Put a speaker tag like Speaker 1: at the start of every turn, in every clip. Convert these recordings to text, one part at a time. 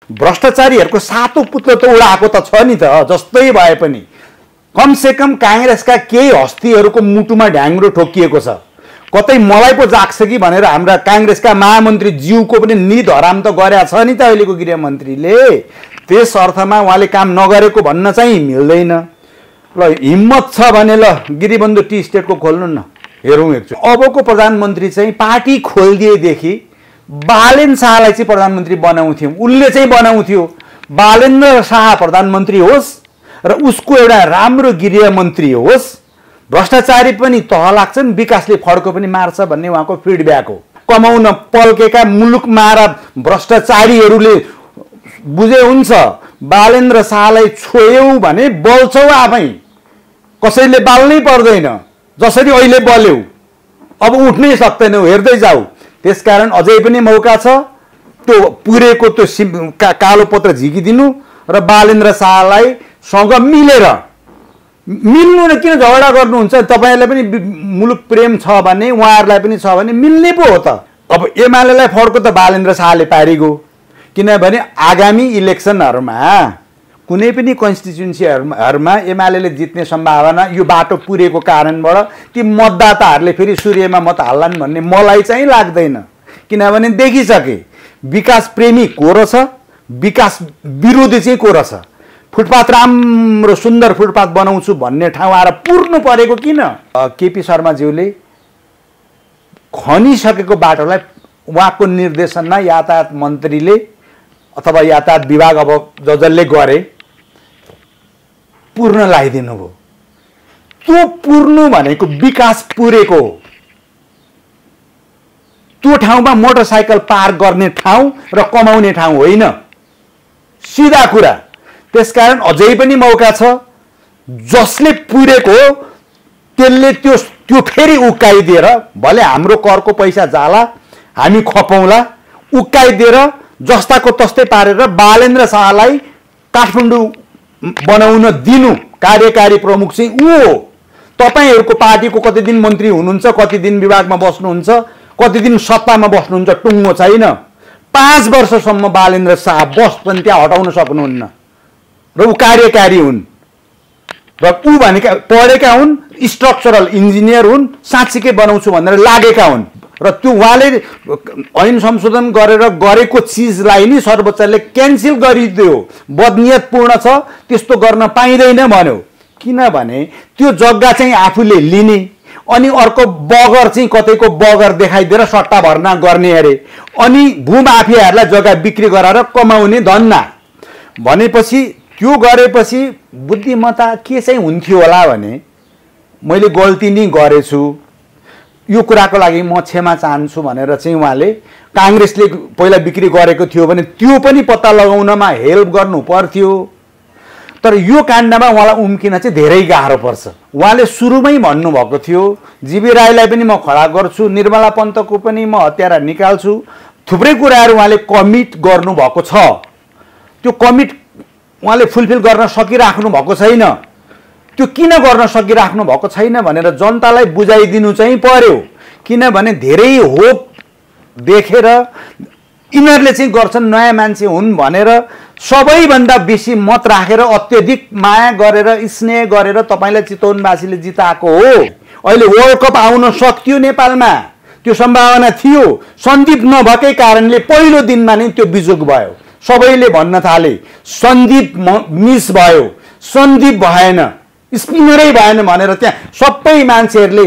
Speaker 1: भ्रष्टाचारीहरूको सातो पुत्लो त उडाएको त छ नि त। जस्तै भए पनि कमसेकम काङ्ग्रेसका केही हस्तीहरूको मुटुमा ढ्याङ्ग्रो ठोकिएको छ। कतै मलाई पो जाग्छ कि भनेर हाम्रा काङ्ग्रेसका महामन्त्री ज्यूको पनि निध हराम त गरेका छ नि त अहिलेको गृहमन्त्रीले। त्यस अर्थमा उहाँले काम नगरेको भन्न चाहिँ मिल्दैन। ल हिम्मत छ भने ल गिरिबन्धु टी स्टेटको खोल्नु न, हेरौँ एकचोटि। अबको प्रधानमन्त्री चाहिँ पार्टी खोलिदिएदेखि बालेन शाहलाई चाहिँ प्रधानमन्त्री बनाउँथ्यौँ, उसले चाहिँ बनाउँथ्यो बालेन्द्र शाह प्रधानमन्त्री होस् र उसको एउटा राम्रो गृहमन्त्री होस्। भ्रष्टाचारी पनि तह लाग्छन्, विकासले फड्को पनि मार्छ भन्ने उहाँको फिडब्याक हो। कमाउन पल्केका मुलुकमारा भ्रष्टाचारीहरूले बुझे हुन्छ बालेन्द्र शाहलाई छोयौ भने बल्छौ आफै, कसैले बाल्नै पर्दैन। जसरी अहिले बल्यौ अब उठ्नै सक्दैनौ, हेर्दै जाऊ। त्यसकारण अझै पनि मौका छ, त्यो पुरेको त्यो कालो पत्र झिकिदिनु र बालेन्द्र शाहलाई सँग मिलेर मिल्नु न, किन झगडा गर्नुहुन्छ? तपाईँहरूलाई पनि मुलुक प्रेम छ भने, उहाँहरूलाई पनि छ भने मिल्ने पो हो त। अब एमालेलाई फड्को त बालेन्द्र शाहले पारिगयो, किनभने आगामी इलेक्सनहरूमा कुनै पनि कन्स्टिट्युन्सीहरूमा एमाले जित्ने सम्भावना यो बाटो पुरेको कारणबाट ती मतदाताहरूले फेरि सूर्यमा मत हाल्लान् भन्ने मलाई चाहिँ लाग्दैन। किनभने देखिसके विकास प्रेमी को रहेछ, विकास विरोधी चाहिँ को रहेछ। फुटपाथ राम्रो सुन्दर फुटपाथ बनाउँछु भन्ने ठाउँ आएर पुर्नु परेको किन? केपी शर्माज्यूले खनिसकेको बाटोलाई उहाँको निर्देशनमा यातायात मन्त्रीले अथवा यातायात विभाग अब जसले गरे पूर्ण लगाइदिनु भयो। त्यो पूर्नु भनेको विकास पुरेको हो। त्यो ठाउँमा मोटरसाइकल पार्क गर्ने ठाउँ र कमाउने ठाउँ होइन, सिधा कुरा। त्यसकारण अझै पनि मौका छ, जसले पुरेको त्यसले त्यो फेरि उक्काइदिएर, भले हाम्रो करको पैसा जाला हामी खपाउँला, उक्काइदिएर जस्ताको तस्तै पारेर बालेन्द्र शाहलाई काठमाडौँ बनाउन दिनु। कार्यकारी प्रमुख चाहिँ ऊ हो। तपाईँहरूको पार्टीको कति दिन मन्त्री हुनुहुन्छ, कति दिन विभागमा बस्नुहुन्छ, कति दिन सत्तामा बस्नुहुन्छ टुङ्गो छैन। 5 वर्षसम्म बालेन्द्र शाह बस्छन्, त्यहाँ हटाउन सक्नुहुन्न। र ऊ कार्यकारी हुन् र ऊ भनेका पढेका हुन्, स्ट्रक्चरल इन्जिनियर हुन्, साँच्चीकै बनाउँछु भनेर लागेका हुन्। र त्यो उहाँले ऐन संशोधन गरेर गरेको चिजलाई नि सर्वोच्चले क्यान्सल गरिदियो। बदनियतपूर्ण छ, त्यस्तो गर्न पाइँदैन भन्यो। किनभने त्यो जग्गा चाहिँ आफूले लिने अनि अर्को बगर चाहिँ कतैको बगर देखाइदिएर सट्टा भर्ना गर्ने अरे, अनि भूमाफियाहरूलाई जग्गा बिक्री गराएर कमाउने धन्दा भनेपछि त्यो गरेपछि बुद्धिमत्ता के चाहिँ हुन्थ्यो होला भने मैले गल्ती नै गरेछु, यो कुराको लागि म क्षमा चाहन्छु भनेर चाहिँ उहाँले काङ्ग्रेसले पहिला बिक्री गरेको थियो भने त्यो पनि पत्ता लगाउनमा हेल्प गर्नु पर्थ्यो। तर यो काण्डमा उहाँलाई उम्किन चाहिँ धेरै गाह्रो पर्छ। उहाँले सुरुमै भन्नुभएको थियो जीवी राईलाई पनि म खडा गर्छु, निर्मला पन्तको पनि म हत्यारा निकाल्छु, थुप्रै कुराहरू उहाँले कमिट गर्नुभएको छ। त्यो कमिट उहाँले फुलफिल गर्न सकिराख्नु भएको छैन। त्यो किन गर्न सकिराख्नु भएको छैन भनेर जनतालाई बुझाइदिनु चाहिँ पर्यो। किनभने धेरै होप देखेर यिनीहरूले चाहिँ गर्छन्, नयाँ मान्छे हुन् भनेर सबैभन्दा बेसी मत राखेर अत्यधिक माया गरेर स्नेह गरेर तपाईँलाई चितवनवासीले जिताएको हो। अहिले वर्ल्ड कप आउन सक्थ्यो नेपालमा, त्यो सम्भावना थियो। सन्दीप नभएकै कारणले पहिलो दिनमा नै त्यो बिजोग भयो। सबैले भन्न थाले सन्दीप मिस भयो, सन्दीप भएन, स्पिनरै भएन भनेर त्यहाँ सबै मान्छेहरूले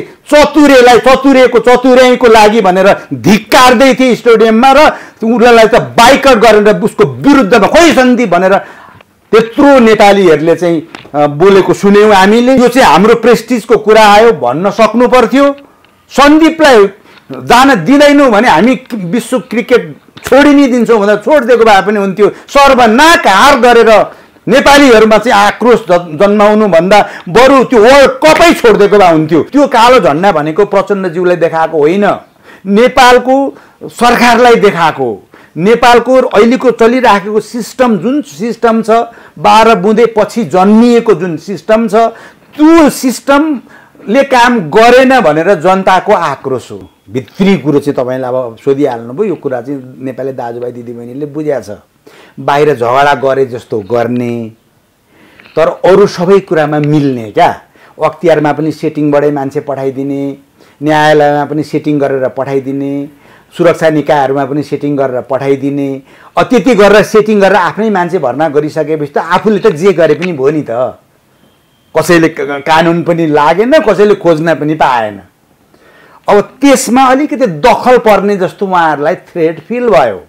Speaker 1: चतुर्याइको लागि भनेर धिक्कार्दै थिए स्टेडियममा। र उनीहरूलाई त बाइकट गरेर उसको विरुद्धमा खोइ सन्दीप भनेर त्यत्रो नेपालीहरूले चाहिँ बोलेको सुन्यौँ हामीले। यो चाहिँ हाम्रो प्रेस्टिजको कुरा आयो भन्न सक्नु पर्थ्यो। सन्दीपलाई जान दिँदैनौँ भने हामी विश्व क्रिकेट छोडि नै दिन्छौँ भनेर छोडिदिएको भए पनि हुन्थ्यो। सर्वनाक हार गरेर नेपालीहरूमा चाहिँ आक्रोश जन्माउनु भन्दा बरु त्यो वर्ल्ड कपै छोडिदिएको भए हुन्थ्यो। त्यो कालो झन्डा भनेको प्रचण्डज्यूलाई देखाएको होइन, नेपालको सरकारलाई देखाएको। नेपालको अहिलेको चलिराखेको सिस्टम जुन सिस्टम छ, 12 बुँदे पछि जन्मिएको जुन सिस्टम छ, त्यो सिस्टमले काम गरेन भनेर जनताको आक्रोश हो। भित्री कुरो चाहिँ तपाईँले अब सोधिहाल्नुभयो। यो कुरा चाहिँ नेपाली दाजुभाइ दिदीबहिनीले बुझ्या छ। बाहिर झगडा गरे जस्तो गर्ने, तर अरू सबै कुरामा मिल्ने क्या। अख्तियारमा पनि सेटिङबाटै मान्छे पठाइदिने, न्यायालयमा पनि सेटिङ गरेर पठाइदिने, सुरक्षा निकायहरूमा पनि सेटिङ गरेर पठाइदिने। त्यति गरेर सेटिङ गरेर आफ्नै मान्छे भर्ना गरिसकेपछि त आफूले त जे गरे पनि भयो नि त। कसैले कानुन पनि लागेन, कसैले खोज्न पनि पाएन। अब त्यसमा अलिकति दखल पर्ने जस्तो उहाँहरूलाई थ्रेट फिल भयो।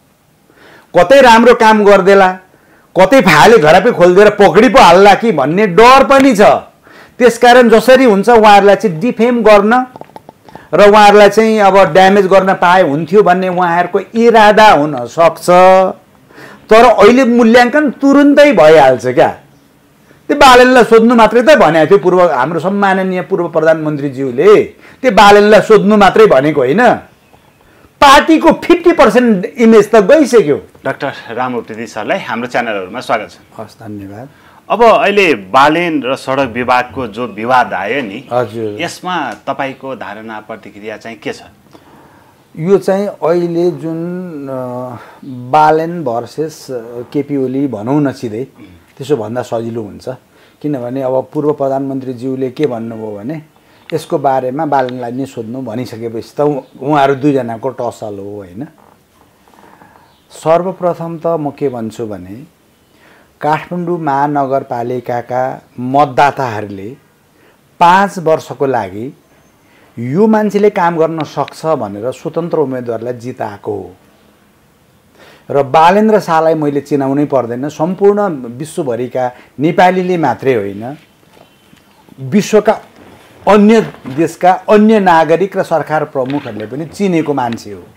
Speaker 1: कतै राम्रो काम गर्देला, कतै फाले घरपै खोलिदिएर पक्डी पो हाल्ला कि भन्ने डर पनि छ। त्यसकारण जसरी हुन्छ उहाँहरूलाई चाहिँ डिफेम गर्न र उहाँहरूलाई चाहिँ अब ड्यामेज गर्न पाए हुन्थ्यो भन्ने उहाँहरूको इरादा हुन सक्छ। तर अहिले मूल्याङ्कन तुरुन्तै भइहाल्छ क्या। त्यो बालनलाई सोध्नु मात्रै त भनेको थियो हाम्रो सम्माननीय पूर्व प्रधानमन्त्रीज्यूले। त्यो बालनलाई सोध्नु मात्रै भनेको होइन, पार्टीको 50% इमेज त गइसक्यो।
Speaker 2: डाक्टर रामउप्रेती सरलाई हाम्रो च्यानलहरूमा स्वागत छ।
Speaker 1: हस्, धन्यवाद।
Speaker 2: अब अहिले बालेन र सडक विभागको जो विवाद आयो नि,
Speaker 1: हजुर,
Speaker 2: यसमा तपाईको धारणा प्रतिक्रिया चाहिँ के छ?
Speaker 1: यो चाहिँ अहिले जुन बालेन भर्सेस केपी ओली भनौँ न सिधै, त्यसो भन्दा सजिलो हुन्छ। किनभने अब पूर्व प्रधानमन्त्रीज्यूले के भन्नुभयो भने यसको बारेमा बालनलाई नै सोध्नु भनिसकेपछि त उहाँहरू दुईजनाको टसल हो होइन। सर्वप्रथम त म के भन्छु भने काठमाडौँ महानगरपालिकाका मतदाताहरूले 5 वर्षको लागि यो मान्छेले काम गर्न सक्छ भनेर स्वतन्त्र उम्मेदवारलाई जिताएको हो। र बालेन्द्र शाहलाई मैले चिनाउनै पर्दैन, सम्पूर्ण विश्वभरिका नेपालीले मात्रै होइन, विश्वका अन्य देशका अन्य नागरिक र सरकार प्रमुखहरूले पनि चिनेको मान्छे हो।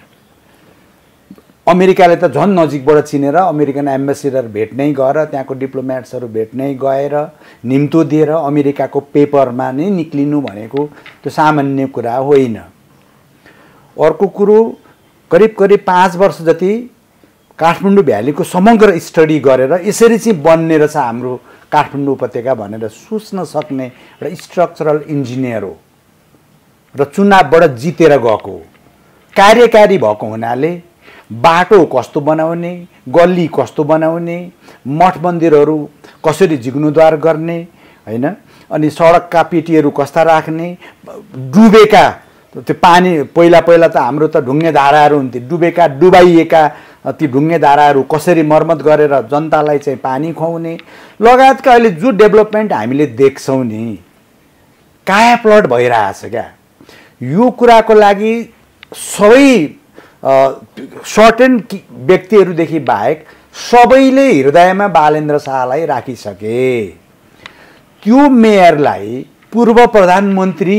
Speaker 1: अमेरिकाले त झन् नजिकबाट चिनेर अमेरिकन एम्बेसेडर भेट्नै गएर, त्यहाँको डिप्लोमेट्सहरू भेट्नै गएर निम्तो दिएर अमेरिकाको पेपरमा नै निक्लिनु भनेको त्यो सामान्य कुरा होइन। अर्को कुरो, करिब 5 वर्ष जति काठमाडौँ भ्यालीको समग्र स्टडी गरेर यसरी चाहिँ बन्ने रहेछ हाम्रो काठमाडौँ उपत्यका भनेर सोच्न सक्ने एउटा स्ट्रक्चरल इन्जिनियर हो र चुनावबाट जितेर गएको, कार्यकारी भएको हुनाले बाटो कस्तो बनाउने, गल्ली कस्तो बनाउने, मठ मन्दिरहरू कसरी जिग्नुद्वार गर्ने होइन, अनि सडकका पेटीहरू कस्ता राख्ने, डुबेका त्यो पानी पहिला त हाम्रो त ढुङ्गे धाराहरू हुन्थे, डुबाइएका ती ढुङ्गे धाराहरू कसरी मर्मत गरेर जनतालाई चाहिँ पानी खुवाउने लगायतका अहिले जो डेभलपमेन्ट हामीले देख्छौँ नि, काया प्लट भइरहेछ क्या। यो कुराको लागि सबै सर्टेन व्यक्तिहरूदेखि बाहेक सबैले हृदयमा बालेन्द्र शाहलाई राखिसके। त्यो मेयरलाई पूर्व प्रधानमन्त्री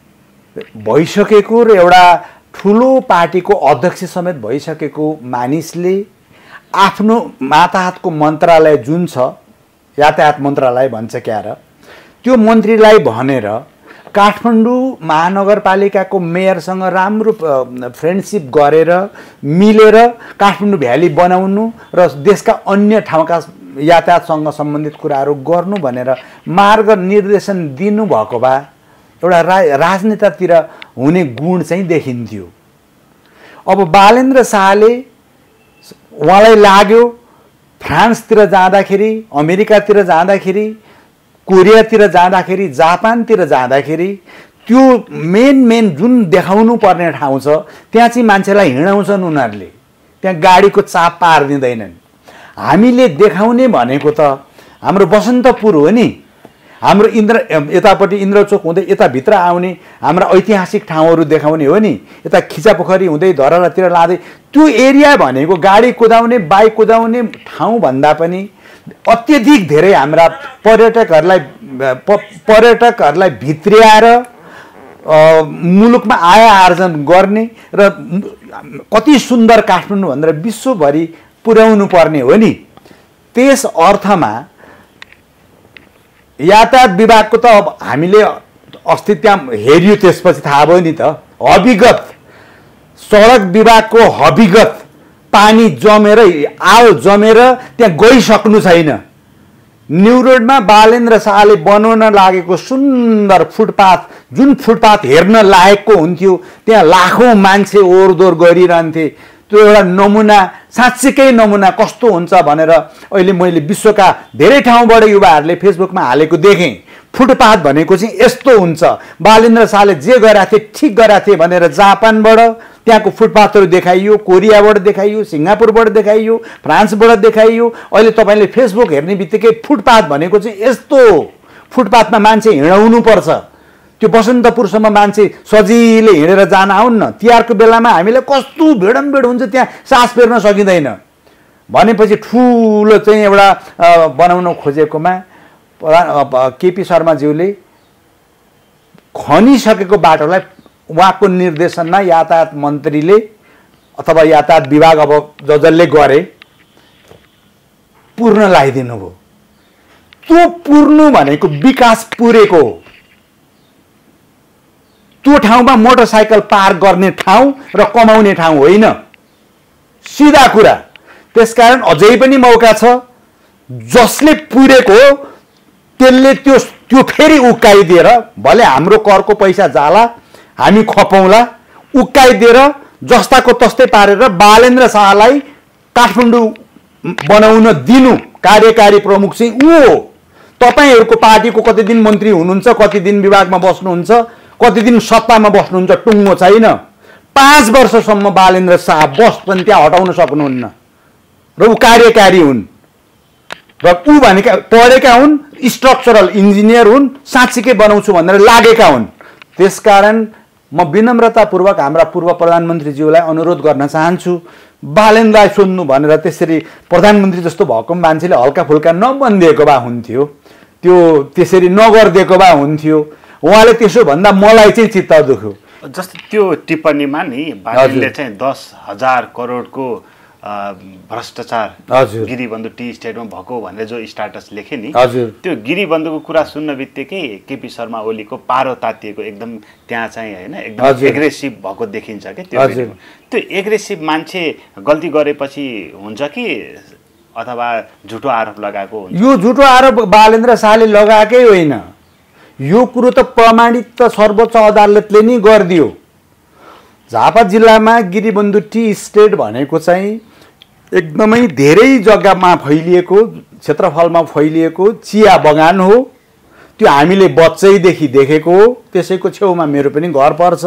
Speaker 1: भइसकेको र एउटा ठुलो पार्टीको अध्यक्ष समेत भइसकेको मानिसले आफ्नो माताहतको मन्त्रालय जुन छ, यातायात मन्त्रालय भन्छ क्या र, त्यो मन्त्रीलाई भनेर काठमाडौँ महानगरपालिकाको मेयरसँग राम्रो फ्रेन्डसिप गरेर मिलेर काठमाडौँ भ्याली बनाउनु र देशका अन्य ठाउँका यातायातसँग सम्बन्धित कुराहरू गर्नु भनेर मार्ग निर्देशन दिनुभएको भए एउटा राजनेतातिर हुने गुण चाहिँ देखिन्थ्यो। अब बालेन्द्र शाहले उहाँलाई लाग्यो फ्रान्सतिर जाँदाखेरि, अमेरिकातिर जाँदाखेरि, कोरियातिर जाँदाखेरि, जापानतिर जाँदाखेरि त्यो मेन जुन देखाउनु पर्ने ठाउँ छ त्यहाँ चाहिँ मान्छेलाई हिँडाउँछन् उनीहरूले, त्यहाँ गाडीको चाप पारिदिँदैनन्। हामीले देखाउने भनेको त हाम्रो बसन्तपुर हो नि, हाम्रो यतापट्टि इन्द्रचोक हुँदै यताभित्र आउने हाम्रा ऐतिहासिक ठाउँहरू देखाउने हो नि, यता खिचापोखरी हुँदै धरहरातिर लाँदै त्यो एरिया भनेको गाडी कुदाउने, बाइक कुदाउने ठाउँभन्दा पनि अत्यधिक धेरै हाम्रा पर्यटकहरूलाई भित्र्याएर मुलुकमा आय आर्जन गर्ने र कति सुन्दर काठमाडौँ भनेर विश्वभरि पुर्याउनु पर्ने हो नि। त्यस अर्थमा यातायात विभागको त अब हामीले अस्ति त्यहाँ हेऱ्यो, त्यसपछि थाहा भयो नि त, हविगत सडक विभागको हविगत पानी जमेर आल जमेर त्यहाँ गइसक्नु छैन। न्यू रोडमा बालेन्द्र शाहले बनाउन लागेको सुन्दर फुटपाथ, जुन फुटपाथ हेर्न लायकको हुन्थ्यो, त्यहाँ लाखौँ मान्छे ओहोरदोहोर गरिरहन्थे, त्यो एउटा नमुना, साँच्चीकै नमुना कस्तो हुन्छ भनेर अहिले मैले विश्वका धेरै ठाउँबाट युवाहरूले फेसबुकमा हालेको देखेँ। फुटपाथ भनेको चाहिँ यस्तो हुन्छ, बालेन्द्र शाहले जे गरेका थिए ठिक गरेका थिए भनेर जापानबाट त्यहाँको फुटपाथहरू देखाइयो, कोरियाबाट देखाइयो, सिङ्गापुरबाट देखाइयो, फ्रान्सबाट देखाइयो। अहिले तपाईँले फेसबुक हेर्ने बित्तिकै फुटपाथ भनेको चाहिँ यस्तो, फुटपाथमा मान्छे हिँडाउनुपर्छ, त्यो बसन्तपुरसम्म मान्छे सजिलै हिँडेर जान आउन्न। तिहारको बेलामा हामीलाई कस्तो भिडम्भिड हुन्छ, त्यहाँ सास फेर्न सकिँदैन भनेपछि ठुलो चाहिँ एउटा बनाउन खोजेकोमा केपी शर्माज्यूले खनिसकेको बाटोलाई उहाँको निर्देशनमा यातायात मन्त्रीले अथवा यातायात विभाग अब जसले गरे पूर्ण लगाइदिनु भयो। त्यो पुर्नु भनेको विकास पुरेको, त्यो ठाउँमा मोटरसाइकल पार्क गर्ने ठाउँ र कमाउने ठाउँ होइन, सिधा कुरा। त्यसकारण अझै पनि मौका छ, जसले पुरेको त्यसले त्यो फेरि उक्काइदिएर, भले हाम्रो करको पैसा जाला हामी खपाउँला, उक्काइदिएर जस्ताको तस्तै पारेर बालेन्द्र शाहलाई काठमाडौँ बनाउन दिनु। कार्यकारी प्रमुख चाहिँ ऊ हो। तपाईँहरूको पार्टीको कति दिन मन्त्री हुनुहुन्छ, कति दिन विभागमा बस्नुहुन्छ, कति दिन सत्तामा बस्नुहुन्छ टुङ्गो छैन। 5 वर्षसम्म बालेन्द्र शाह बस पनि त्यहाँ हटाउन सक्नुहुन्न र ऊ कार्यकारी हुन् र ऊ भनेका पढेका हुन्, स्ट्रक्चरल इन्जिनियर हुन्, साँच्चीकै बनाउँछु भनेर लागेका हुन्। त्यसकारण म विनम्रतापूर्वक हाम्रा पूर्व प्रधानमन्त्रीज्यूलाई अनुरोध गर्न चाहन्छु, बालेन्द्रलाई सोध्नु भनेर त्यसरी प्रधानमन्त्री जस्तो भएको मान्छेले हल्का फुल्का नबनिदिएको भए हुन्थ्यो, त्यो त्यसरी नगरिदिएको भए हुन्थ्यो। उहाँले त्यसो भन्दा मलाई चाहिँ चित्त दुख्यो।
Speaker 2: जस्तो त्यो टिप्पणीमा नि बालेन्द्रले चाहिँ 10,000 करोडको भ्रष्टाचार गिरीबन्धु टी स्टेटमा भएको भनेर जो स्टाटस लेखे नि, त्यो गिरीबन्धुको कुरा सुन्न बित्तिकै केपी शर्मा ओलीको पारो तातिएको एकदम त्यहाँ चाहिँ होइन, एकदम एग्रेसिभ भएको देखिन्छ क्या। त्यो एग्रेसिभ मान्छे गल्ती गरेपछि हुन्छ कि अथवा झुटो आरोप लगाएको हुन्छ?
Speaker 1: यो झुटो आरोप बालेन्द्र शाहले लगाएकै होइन, यो कुरो त प्रमाणित त सर्वोच्च अदालतले नै गरिदियो। झापा जिल्लामा गिरीबन्धु टी स्टेट भनेको चाहिँ एकदमै धेरै जग्गामा फैलिएको, क्षेत्रफलमा फैलिएको चिया बगान हो। त्यो हामीले बच्चैदेखि देखेको हो, त्यसैको छेउमा मेरो पनि घर पर्छ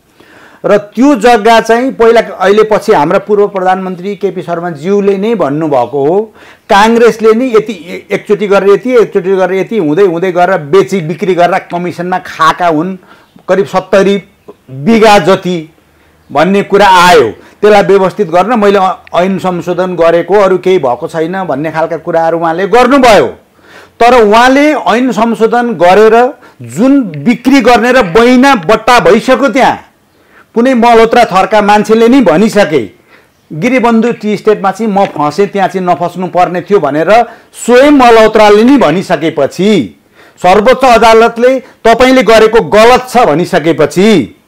Speaker 1: र त्यो जग्गा चाहिँ पहिला अहिले पछि हाम्रा पूर्व प्रधानमन्त्री केपी शर्माज्यूले नै भन्नुभएको हो, काङ्ग्रेसले नै यति एकचोटि गरेर यति, एकचोटि गरेर यति हुँदै हुँदै गरेर बेची बिक्री गरेर कमिसनमा खाएका हुन्, करिब 70 बिघा जति भन्ने कुरा आयो। त्यसलाई व्यवस्थित गर्न मैले ऐन संशोधन गरेको, अरू केही भएको छैन भन्ने खालका कुराहरू उहाँले गर्नुभयो। तर उहाँले ऐन संशोधन गरेर जुन बिक्री गर्ने र बैना बट्टा भइसक्यो, त्यहाँ कुनै मलहोत्रा थरका मान्छेले नै भनिसके गिरीबन्धु टी स्टेटमा चाहिँ म फसेँ, त्यहाँ चाहिँ नफस्नु पर्ने थियो भनेर स्वयं मलहोत्राले नै भनिसकेपछि, सर्वोच्च अदालतले तपाईँले गरेको गलत छ भनिसकेपछि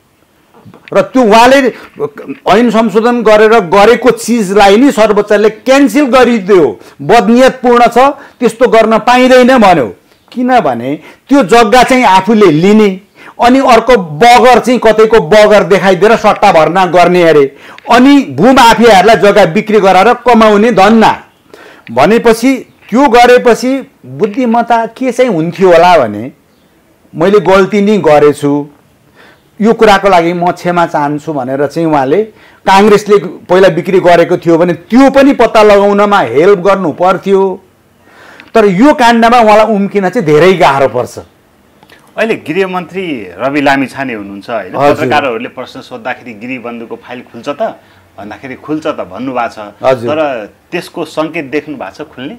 Speaker 1: र त्यो उहाँले ऐन संशोधन गरेर गरेको चिजलाई नि सर्वोच्चले क्यान्सल गरिदियो, बदनियतपूर्ण छ, त्यस्तो गर्न पाइँदैन भन्यो। किनभने त्यो जग्गा चाहिँ आफूले लिने अनि अर्को बगर चाहिँ कतैको बगर देखाइदिएर सट्टा भर्ना गर्ने अरे, अनि भूमाफियाहरूलाई जग्गा बिक्री गराएर कमाउने धन्दा भनेपछि त्यो गरेपछि बुद्धिमत्ता के चाहिँ हुन्थ्यो होला भने मैले गल्ती नै गरेछु, यो कुराको लागि म क्षमा चाहन्छु भनेर चाहिँ उहाँले काङ्ग्रेसले पहिला बिक्री गरेको थियो भने त्यो पनि पत्ता लगाउनमा हेल्प गर्नु पर्थ्यो। तर यो काण्डमा उहाँलाई उम्किन चाहिँ धेरै गाह्रो पर्छ।
Speaker 2: अहिले गृहमन्त्री रवि लामिछाने हुनुहुन्छ होइन, पत्रकारहरूले प्रश्न सोद्धाखेरि गिरीबन्धुको फाइल खुल्छ त भन्दाखेरि खुल्छ त भन्नुभएको छ, तर त्यसको सङ्केत देख्नु भएको छ खुल्ने?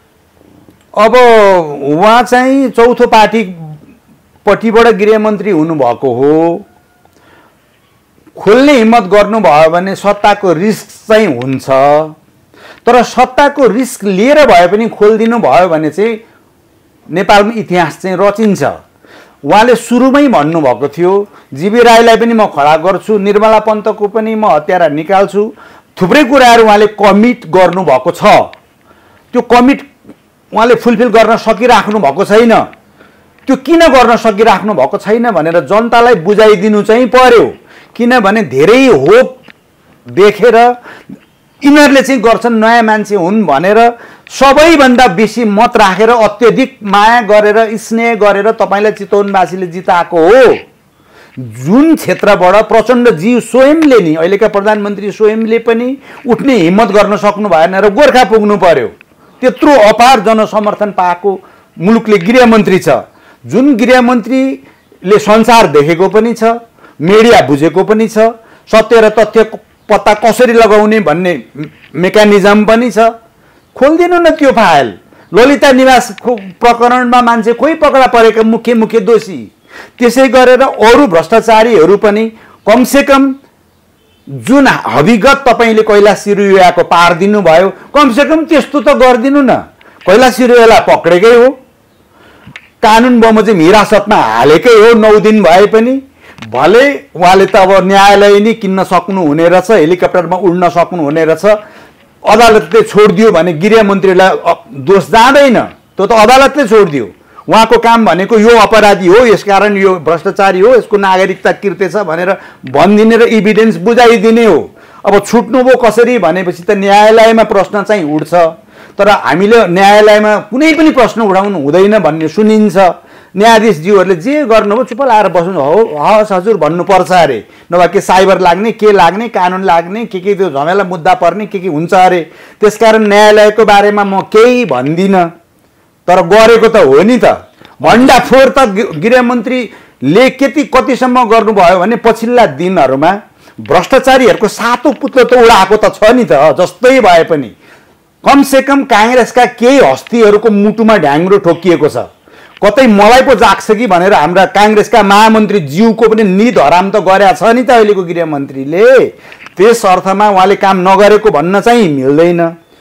Speaker 1: अब उहाँ चाहिँ चौथो पार्टीपट्टिबाट गृहमन्त्री हुनुभएको हो, खोल्ने हिम्मत गर्नुभयो भने सत्ताको रिस्क चाहिँ हुन्छ, तर सत्ताको रिस्क लिएर भए पनि खोलिदिनु भयो भने चाहिँ नेपालमा इतिहास चाहिँ रचिन्छ। उहाँले सुरुमै भन्नुभएको थियो जीवी राईलाई पनि म खडा गर्छु, निर्मला पन्तको पनि म हत्यारा निकाल्छु, थुप्रै कुराहरू उहाँले कमिट गर्नुभएको छ। त्यो कमिट उहाँले फुलफिल गर्न सकिराख्नु भएको छैन। त्यो किन गर्न सकिराख्नु भएको छैन भनेर जनतालाई बुझाइदिनु चाहिँ पर्यो। किनभने धेरै होप देखेर यिनीहरूले चाहिँ गर्छन्, नयाँ मान्छे हुन् भनेर सबैभन्दा बेसी मत राखेर अत्यधिक माया गरेर स्नेह गरेर तपाईँलाई चितवनवासीले जिताएको हो। जुन क्षेत्रबाट प्रचण्डजी स्वयंले नि, अहिलेका प्रधानमन्त्री स्वयंले पनि उठ्ने हिम्मत गर्न सक्नु भएन र गोर्खा पुग्नु पर्यो। त्यत्रो अपार जनसमर्थन पाएको मुलुकले गृहमन्त्री छ, जुन गृहमन्त्रीले संसार देखेको पनि छ, मिडिया बुझेको पनि छ, सत्य र तथ्य पत्ता कसरी लगाउने भन्ने मेकानिजम पनि छ। खोलिदिनु न त्यो फाइल। ललिता निवासको प्रकरणमा मान्छे कोही पकडा परेका मुख्य दोषी, त्यसै गरेर अरू भ्रष्टाचारीहरू पनि कमसेकम जुन हविगत तपाईँले कैलाश सिरुयाको पारिदिनु भयो, कमसेकम त्यस्तो त गरिदिनु न। कैलाश सिरुयालाई पक्रेकै हो, कानुन बमोजिम हिरासतमा हालेकै हो 9 दिन भए पनि। भले उहाँले त अब न्यायालय नै किन्न सक्नुहुने रहेछ, हेलिकप्टरमा उड्न सक्नुहुने रहेछ, अदालतले छोडिदियो भने गृहमन्त्रीलाई दोष जाँदैन, त्यो त अदालतले छोडिदियो। उहाँको काम भनेको यो अपराधी हो, यसकारण यो भ्रष्टाचारी हो, यसको नागरिकता किर्ते छ भनेर भनिदिने र इभिडेन्स बुझाइदिने हो। अब छुट्नुभयो कसरी भनेपछि त न्यायालयमा प्रश्न चाहिँ उठ्छ, तर हामीले न्यायालयमा कुनै पनि प्रश्न उठाउनु हुँदैन भन्ने सुनिन्छ। न्यायाधीशज्यूहरूले जे गर्नुभयो चुप लाएर बस्नु हो, हस् हजुर भन्नुपर्छ अरे, नभए के साइबर लाग्ने, के लाग्ने, कानुन लाग्ने, के त्यो झमेला मुद्दा पर्ने के हुन्छ अरे। त्यसकारण न्यायालयको बारेमा म केही भन्दिनँ, तर गरेको त हो नि त। भण्डाफोर त गृहमन्त्रीले कतिसम्म गर्नुभयो भने पछिल्ला दिनहरूमा भ्रष्टाचारीहरूको 7औं पुत्लो त उडाएको त छ नि त। जस्तै भए पनि कमसेकम काङ्ग्रेसका केही हस्तीहरूको मुटुमा ढ्याङ्ग्रो ठोकिएको छ। कतै मलाई पो जाग्छ कि भनेर हाम्रा काङ्ग्रेसका महामन्त्री ज्यूको पनि निध हराम त गरेका छ नि त अहिलेको गृहमन्त्रीले। त्यस अर्थमा उहाँले काम नगरेको भन्न चाहिँ मिल्दैन।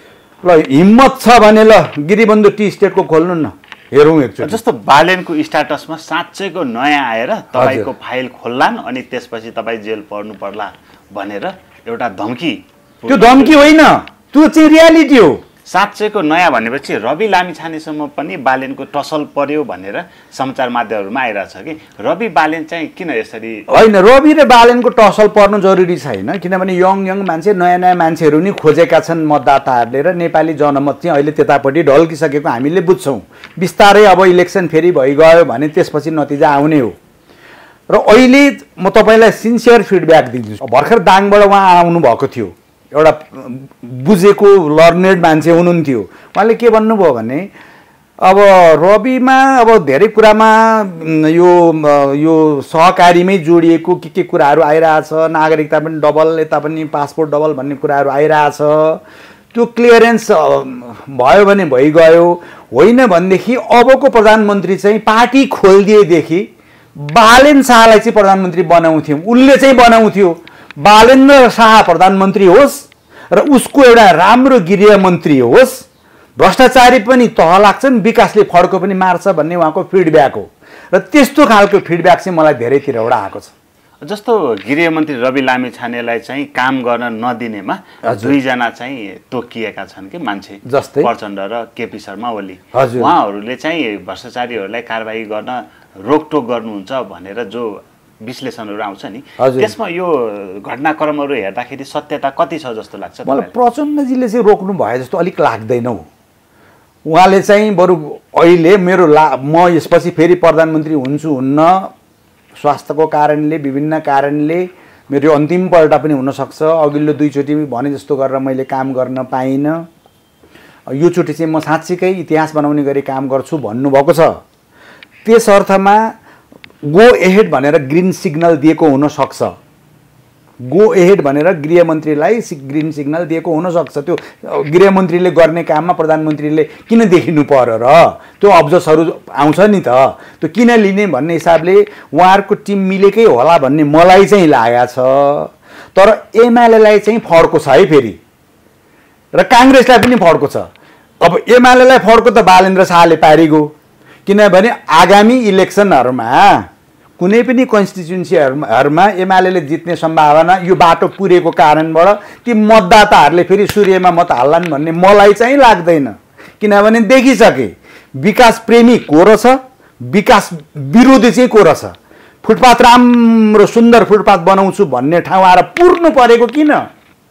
Speaker 1: ल हिम्मत छ भने ल गिरिबन्धु टी स्टेटको खोल्नु न, हेरौँ एकचोटि।
Speaker 2: जस्तो बालेनको स्ट्याटसमा साँच्चैको नयाँ आएर तपाईँको फाइल खोल्लान् अनि त्यसपछि तपाईँ जेल पर्नु पर्ला भनेर एउटा धम्की।
Speaker 1: त्यो धम्की होइन, त्यो चाहिँ रियालिटी हो।
Speaker 2: साँच्चैको नयाँ भनेपछि रवि लामिछानेसम्म पनि बालेनको टसल पर्यो भनेर समाचार माध्यमहरूमा आइरहेछ कि रवि बालेन चाहिँ किन यसरी?
Speaker 1: होइन, रवि र बालेनको टसल पर्नु जरुरी छैन, किनभने यङ मान्छे, नयाँ मान्छेहरू नि खोजेका छन् मतदाताहरूले र नेपाली जनमत चाहिँ अहिले त्यतापट्टि ढल्किसकेको हामीले बुझ्छौँ। बिस्तारै अब इलेक्सन फेरि भइगयो भने त्यसपछि नतिजा आउने हो। र अहिले म तपाईँलाई सिन्सियर फिडब्याक दिन्छु। भर्खर दाङबाट उहाँ आउनुभएको थियो, एउटा बुझेको लर्नेड मान्छे हुनुहुन्थ्यो। उहाँले के भन्नुभयो भने अब रविमा अब धेरै कुरामा यो सहकारीमै जोडिएको के कुराहरू आइरहेछ, नागरिकता पनि डबल, यता पनि पासपोर्ट डबल भन्ने कुराहरू आइरहेछ। त्यो क्लियरेन्स भयो भने भइगयो, होइन भनेदेखि अबको प्रधानमन्त्री चाहिँ पार्टी खोलिदिएदेखि बालेन शाहलाई चाहिँ प्रधानमन्त्री बनाउँथ्यौँ, उसले चाहिँ बनाउँथ्यो। बालेन्द्र शाह प्रधानमन्त्री होस् र उसको एउटा राम्रो गृहमन्त्री होस्, भ्रष्टाचारी पनि तह लाग्छन्, विकासले फड्को पनि मार्छ भन्ने उहाँको फिडब्याक हो। र त्यस्तो खालको फिडब्याक चाहिँ मलाई धेरैतिरबाट आएको छ।
Speaker 2: जस्तो गृहमन्त्री रवि लामिछानेलाई चाहिँ काम गर्न नदिनेमा दुईजना चाहिँ तोकिएका छन् कि मान्छे,
Speaker 1: जस्तै
Speaker 2: प्रचण्ड र केपी शर्मा ओली। उहाँहरूले चाहिँ भ्रष्टाचारीहरूलाई कारबाही गर्न रोकटोक गर्नुहुन्छ भनेर जो विश्लेषणहरू आउँछ नि, त्यसमा यो घटनाक्रमहरू हेर्दाखेरि सत्यता कति छ जस्तो लाग्छ?
Speaker 1: मलाई प्रचण्डजीले चाहिँ रोक्नु भए जस्तो अलिक लाग्दैन हो। उहाँले चाहिँ बरु अहिले म यसपछि फेरि प्रधानमन्त्री हुन्न, स्वास्थ्यको कारणले, विभिन्न कारणले मेरो अन्तिम पल्ट पनि हुनसक्छ, अघिल्लो 2 चोटि भने जस्तो गरेर मैले काम गर्न पाइनँ, यो चोटि चाहिँ म साँच्चीकै इतिहास बनाउने गरी काम गर्छु भन्नुभएको छ। त्यस अर्थमा गो एहेड भनेर ग्रिन सिग्नल दिएको हुनसक्छ, गो एहेड भनेर गृहमन्त्रीलाई ग्रिन सिग्नल दिएको हुनसक्छ। त्यो गृहमन्त्रीले गर्ने काममा प्रधानमन्त्रीले किन देखिनु पर्यो र? त्यो अब्जर्सहरू आउँछ नि त, त्यो किन लिने भन्ने हिसाबले उहाँहरूको टिम मिलेकै होला भन्ने मलाई चाहिँ लागेको छ। तर एमालेलाई चाहिँ फड्को छ है फेरि, र काङ्ग्रेसलाई पनि फड्को छ। अब एमालेलाई फड्को त बालेन्द्र शाहले पारिगयो, किनभने आगामी इलेक्सनहरूमा कुनै पनि कन्स्टिट्युन्सीहरूमा एमाले जित्ने सम्भावना यो बाटो पुरेको कारणबाट ती मतदाताहरूले फेरि सूर्यमा मत हाल्लान् भन्ने मलाई चाहिँ लाग्दैन। किनभने देखिसके विकास प्रेमी को रहेछ, विकास विरोधी चाहिँ को रहेछ। फुटपाथ राम्रो सुन्दर फुटपाथ बनाउँछु भन्ने ठाउँ आएर पुर्नु परेको किन?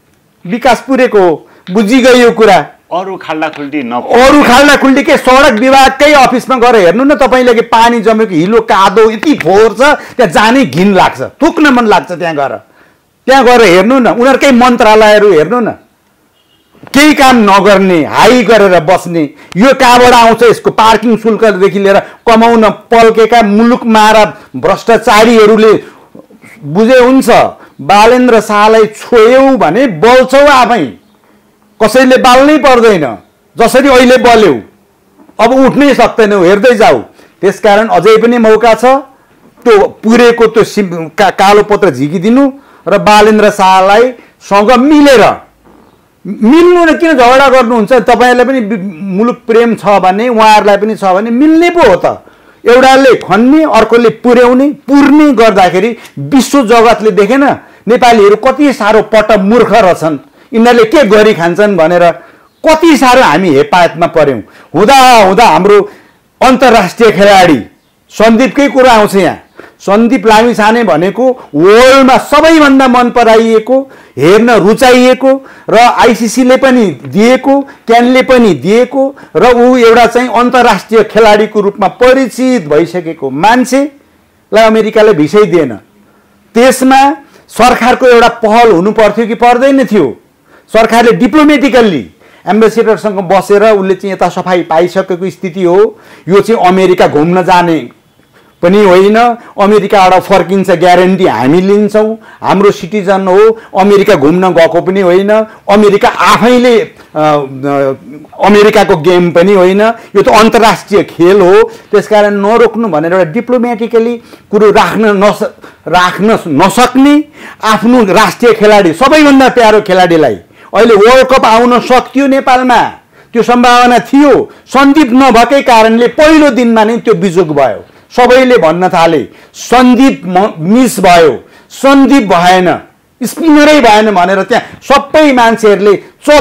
Speaker 1: विकास पुरेको हो, बुझिगयो कुरा।
Speaker 2: अरू खाल्डाखुल्डी
Speaker 1: के सडक विभागकै अफिसमा गएर हेर्नु न तपाईँले, पानी जमेको हिलो कादो यति फोहोर छ, त्यहाँ जानै घिन लाग्छ, थुक्न मन लाग्छ। त्यहाँ गएर हेर्नु न, उनीहरूकै मन्त्रालयहरू हेर्नु न, केही काम नगर्ने, हाई गरेर बस्ने। यो कहाँबाट आउँछ? यसको पार्किङ शुल्कदेखि लिएर कमाउन पल्केका मुलुक मारा भ्रष्टाचारीहरूले बुझे हुन्छ। बालेन्द्र शाहलाई छोयौ भने बल्छौ आफै, कसैले बाल्नै पर्दैन। जसरी अहिले बल्यौ अब उठ्नै सक्दैनौ, हेर्दै जाऊ। त्यसकारण अझै पनि मौका छ, त्यो पुरेको त्यो कालो पत्र झिकिदिनु र बालेन्द्र शाहलाई सँग मिलेर, मिल्नु न, किन झगडा गर्नुहुन्छ? तपाईँहरूलाई पनि मुलुक प्रेम छ भने, उहाँहरूलाई पनि छ भने मिल्ने पो हो त। एउटाले खन्ने, अर्कोले पुर्याउने, पुर्ने गर्दाखेरि विश्व जगतले देखेन नेपालीहरू कति साह्रो मूर्ख रहेछन्, यिनीहरूले के गरी खान्छन् भनेर कति साह्रो हामी हेपायतमा पर्यौँ। हुँदा हाम्रो अन्तर्राष्ट्रिय खेलाडी सन्दीपकै कुरा आउँछ यहाँ। सन्दीप लामिछाने भनेको वर्ल्डमा सबैभन्दा मन पराइएको, हेर्न रुचाइएको र आइसिसीले पनि दिएको, क्यानले पनि दिएको र ऊ एउटा चाहिँ अन्तर्राष्ट्रिय खेलाडीको रूपमा परिचित भइसकेको मान्छेलाई अमेरिकाले भिसै दिएन। त्यसमा सरकारको एउटा पहल हुनु पर्थ्यो कि पर्दैन थियो? सरकारले डिप्लोमेटिकल्ली एम्बेसेडरसँग बसेर उसले चाहिँ यता सफाई पाइसकेको स्थिति हो। यो चाहिँ अमेरिका घुम्न जाने पनि होइन, अमेरिकाबाट फर्किन्छ ग्यारेन्टी हामी लिन्छौँ, हाम्रो सिटिजन हो, अमेरिका घुम्न गएको पनि होइन, अमेरिका आफैले अमेरिकाको गेम पनि होइन, यो त अन्तर्राष्ट्रिय खेल हो। त्यसकारण नरोक्नु भनेर एउटा डिप्लोमेटिकली कुरो राख्न नसक्ने आफ्नो राष्ट्रिय खेलाडी, सबैभन्दा प्यारो खेलाडीलाई अहिले वर्ल्ड कप आउन सक्थ्यो नेपालमा, त्यो सम्भावना थियो। सन्दीप नभएकै कारणले पहिलो दिनमा नै त्यो बिजोग भयो। सबैले भन्न थाले सन्दीप मिस भयो, सन्दीप भएन, स्पिनरै भएन भनेर त्यहाँ सबै मान्छेहरूले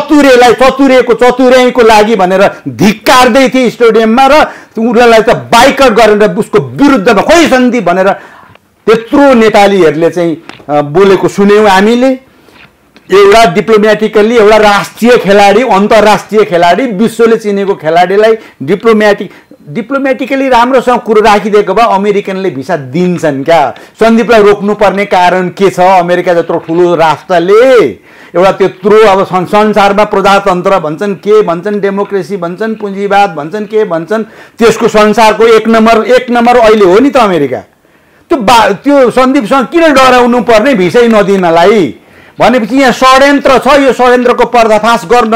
Speaker 1: चतुर्याइको लागि भनेर धिक्कार्दै थिए स्टेडियममा र उनीहरूलाई त बाइकट गरेर उसको विरुद्धमा खोइ सन्दीप भनेर त्यत्रो नेपालीहरूले चाहिँ बोलेको सुन्यौँ हामीले। एउटा डिप्लोमेटिकल्ली एउटा राष्ट्रिय खेलाडी, अन्तर्राष्ट्रिय खेलाडी, विश्वले चिनेको खेलाडीलाई डिप्लोमेटिकली राम्रोसँग कुरो राखिदिएको भए अमेरिकनले भिसा दिन्छन् क्या। सन्दीपलाई रोक्नुपर्ने कारण के छ? अमेरिका जत्रो ठुलो राष्ट्रले एउटा त्यत्रो अब संसारमा प्रजातन्त्र भन्छन्, के भन्छन्, डेमोक्रेसी भन्छन्, पुँजीवाद भन्छन्, के भन्छन्, त्यसको संसारको एक नम्बर अहिले हो नि त अमेरिका। त्यो सन्दीपसँग किन डराउनु पर्ने भिसै नदिनलाई? भनेपछि यहाँ षड्यन्त्र छ। यो षड्यन्त्रको पर्दाफास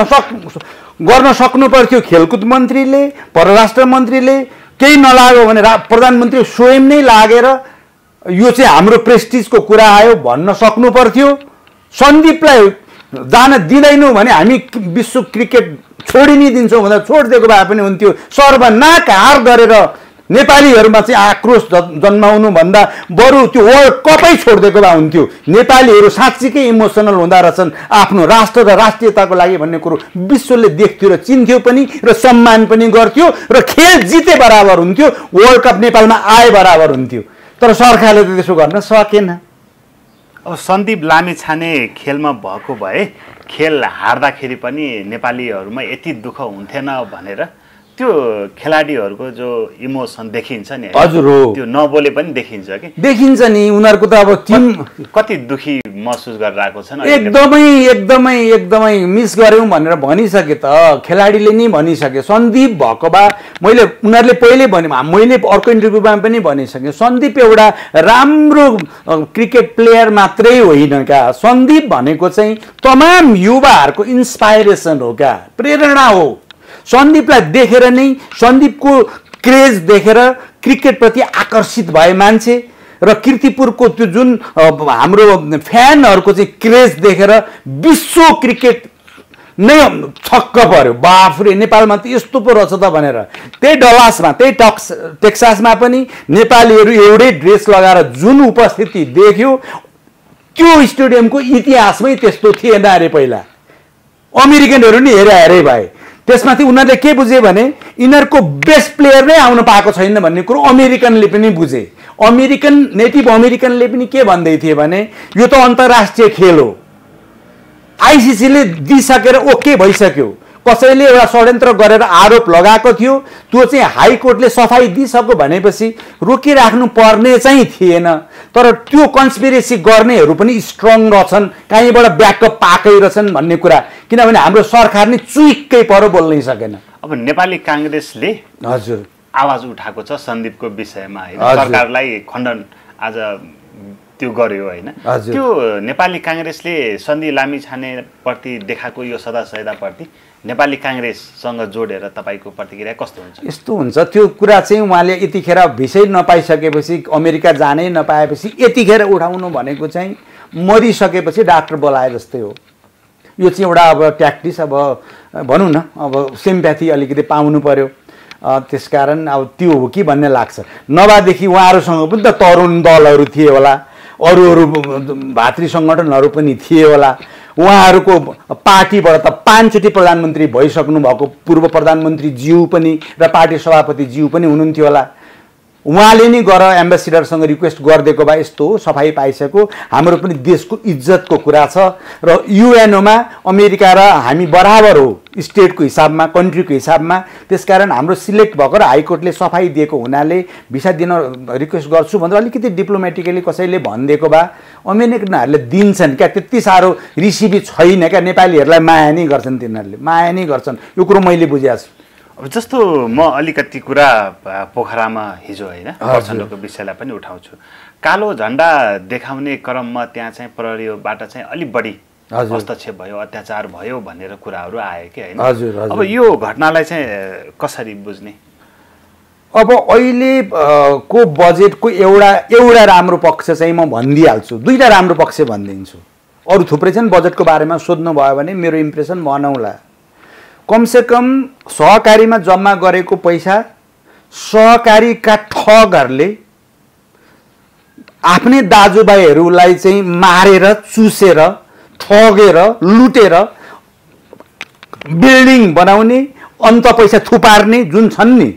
Speaker 1: गर्न सक्नु पर्थ्यो खेलकुद मन्त्रीले, परराष्ट्र मन्त्रीले। केही नलाग्यो भने प्रधानमन्त्री स्वयं नै लागेर यो चाहिँ हाम्रो प्रेस्टिजको कुरा आयो भन्न सक्नु पर्थ्यो। सन्दीपलाई जान दिँदैनौँ भने हामी विश्व क्रिकेट छोडि नै दिन्छौँ भन्दा छोडिदिएको भए पनि हुन्थ्यो। सर्वनाक हार गरेर नेपालीहरूमा चाहिँ आक्रोश जन्माउनु भन्दा बरु त्यो वर्ल्ड कपै छोडिदिएको भए हुन्थ्यो। नेपालीहरू साँच्चीकै इमोसनल हुँदा रहेछन् आफ्नो राष्ट्र र राष्ट्रियताको लागि भन्ने कुरो विश्वले देख्थ्यो र चिन्थ्यो पनि र सम्मान पनि गर्थ्यो र खेल जिते बराबर हुन्थ्यो, वर्ल्ड कप नेपालमा आए बराबर हुन्थ्यो। तर सरकारले त त्यसो गर्न सकेन।
Speaker 2: अब सन्दीप लामिछाने खेलमा भएको भए खेल हार्दाखेरि पनि नेपालीहरूमा यति दुःख हुन्थेन भनेर त्यो खेलाडीहरूको जो इमोसन देखिन्छ नि,
Speaker 1: हजुर हो,
Speaker 2: त्यो नबोले पनि देखिन्छ कि
Speaker 1: देखिन्छ नि। उनीहरूको त अब टिम
Speaker 2: कति दुखी महसुस गरिरहेको छन्।
Speaker 1: एकदमै मिस गर्यौँ भनेर भनिसके त खेलाडीले नै भनिसके। सन्दीप भएको भए उनीहरूले पहिले भने, मैले अर्को इन्टरभ्यूमा पनि भनिसकेँ, सन्दीप एउटा राम्रो क्रिकेट प्लेयर मात्रै होइन क्या। सन्दीप भनेको चाहिँ तमाम युवाहरूको इन्सपाइरेसन हो क्या, प्रेरणा हो। सन्दीपलाई देखेर नै, सन्दीपको क्रेज देखेर क्रिकेटप्रति आकर्षित भए मान्छे र कीर्तिपुरको त्यो जुन हाम्रो फ्यानहरूको चाहिँ क्रेज देखेर विश्व क्रिकेट नै छक्क पर्यो। बाफरे, नेपालमा त यस्तो पो रहेछ त भनेर। त्यही डलासमा, त्यही टेक्सासमा पनि नेपालीहरू एउटै ड्रेस लगाएर जुन उपस्थिति देख्यो, त्यो स्टेडियमको इतिहासमै त्यस्तो थिएन अरे पहिला। अमेरिकनहरू नि हेरे भए। त्यसमाथि उनीहरूले के बुझे भने यिनीहरूको बेस्ट प्लेयर नै आउन पाएको छैन भन्ने कुरो अमेरिकनले पनि बुझे। नेटिभ अमेरिकनले पनि के भन्दै थिए भने यो त अन्तर्राष्ट्रिय खेल हो, आइसिसीले दिइसकेर ओके भइसक्यो, कसैले एउटा षड्यन्त्र गरेर आरोप लगाएको थियो, त्यो चाहिँ हाइकोर्टले सफाई दिइसक्यो भनेपछि रोकिराख्नु पर्ने चाहिँ थिएन। तर त्यो कन्स्पिरेसी गर्नेहरू पनि स्ट्रङ रहेछन्, कहीँबाट ब्याकअप पाएकै रहेछन् भन्ने कुरा, किनभने हाम्रो सरकार नै चुइक्कै पर बोल्नै सकेन।
Speaker 2: अब नेपाली काङ्ग्रेसले
Speaker 1: हजुर
Speaker 2: आवाज उठाएको छ सन्दीपको विषयमा होइन, सरकारलाई खण्डन आज त्यो गर्यो होइन। त्यो नेपाली काङ्ग्रेसले सन्दीप लामिछानेप्रति देखाएको यो सदाशयताप्रति नेपाली काङ्ग्रेससँग जोडेर तपाईँको प्रतिक्रिया कस्तो हुन्छ?
Speaker 1: यस्तो हुन्छ, त्यो कुरा चाहिँ उहाँले यतिखेर भिसै नपाइसकेपछि, अमेरिका जानै नपाएपछि यतिखेर उठाउनु भनेको चाहिँ मरिसकेपछि डाक्टर बोलाए जस्तै हो। यो चाहिँ एउटा अब ट्याक्टिस, अब भनौँ न, अब सिम्प्याथी अलिकति पाउनु पर्यो। त्यसकारण अब त्यो हो कि भन्ने लाग्छ। नभएदेखि उहाँहरूसँग पनि त तरुण दलहरू थिए होला, अरू भातृ सङ्गठनहरू पनि थिए होला। उहाँहरूको पार्टीबाट त 5 चोटि प्रधानमन्त्री भइसक्नु भएको पूर्व प्रधानमन्त्री ज्यू पनि र पार्टी सभापति ज्यू पनि हुनुहुन्थ्यो होला। उहाँले नै गएर एम्बेसिडरसँग रिक्वेस्ट गरिदिएको भए यस्तो सफाई पाइसक्यो, हाम्रो पनि देशको इज्जतको कुरा छ र युएनओमा अमेरिका र हामी बराबर हो स्टेटको हिसाबमा, कन्ट्रीको हिसाबमा। त्यसकारण हाम्रो सिलेक्ट भएको र हाइकोर्टले सफाई दिएको हुनाले भिसा दिन रिक्वेस्ट गर्छु भनेर अलिकति डिप्लोमेटिकली कसैले भनिदिएको भए अमेरिकनहरूले दिन्छन् क्या। त्यति साह्रो रिसिभी छैन क्या, नेपालीहरूलाई माया नै गर्छन्, तिनीहरूले माया नै गर्छन्, यो कुरो मैले बुझेको छु।
Speaker 2: अब जस्तो म अलिकति कुरा पोखरामा हिजो होइन प्रचण्डको विषयलाई पनि उठाउँछु। कालो झन्डा देखाउने क्रममा त्यहाँ चाहिँ प्रहरीबाट चाहिँ अलिक बढी हस्तक्षेप भयो, अत्याचार भयो भनेर कुराहरू आयो कि होइन। अब यो घटनालाई चाहिँ कसरी बुझ्ने?
Speaker 1: अब अहिलेको बजेटको एउटा राम्रो पक्ष चाहिँ म भनिदिइहाल्छु, 2टा राम्रो पक्ष भनिदिन्छु। अरू थुप्रै छन्, बजेटको बारेमा सोध्नु भयो भने मेरो इम्प्रेसन भनौँला। कमसेकम सहकारीमा जम्मा गरेको पैसा सहकारीका ठगहरूले आफ्नै दाजुभाइहरूलाई चाहिँ मारेर, चुसेर, ठगेर, लुटेर बिल्डिङ बनाउने, अन्त पैसा थुपार्ने जुन छन् नि,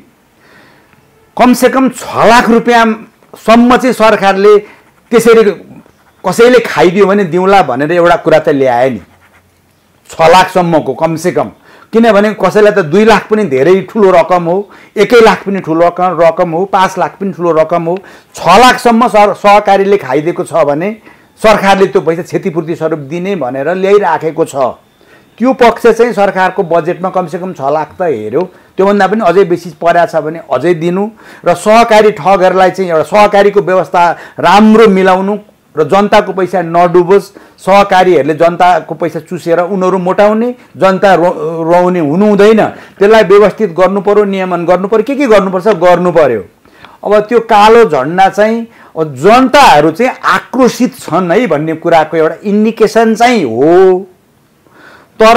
Speaker 1: कमसेकम 6 लाख रुपियाँसम्म चाहिँ सरकारले त्यसरी कसैले खाइदियो भने दिउँला भनेर एउटा कुरा त ल्याए नि, 6 लाखसम्मको कमसेकम। किनभने कसैलाई त 2 लाख पनि धेरै ठुलो रकम हो, 1 लाख पनि ठुलो रकम हो, 5 लाख पनि ठुलो रकम हो। 6 लाखसम्म सहकारीले खाइदिएको छ भने सरकारले त्यो पैसा क्षतिपूर्ति स्वरूप दिने भनेर ल्याइराखेको छ। त्यो पक्ष चाहिँ सरकारको बजेटमा कमसेकम 6 लाख त हेऱ्यो, त्योभन्दा पनि अझै बेसी परेको छ भने अझै दिनु र सहकारी ठगहरूलाई चाहिँ एउटा सहकारीको व्यवस्था राम्रो मिलाउनु र जनताको पैसा नडुबोस्, सहकारीहरूले जनताको पैसा चुसेर उनीहरू मोटाउने, जनता रोउने हुनु हुँदैन। त्यसलाई व्यवस्थित गर्नु पर्यो, नियमन गर्नु पर्यो, के गर्नुपर्छ गर्नु पर्यो। अब त्यो कालो झन्डा चाहिँ जनताहरू चाहिँ आक्रोशित छन् है भन्ने कुराको एउटा इन्डिकेसन चाहिँ हो। तर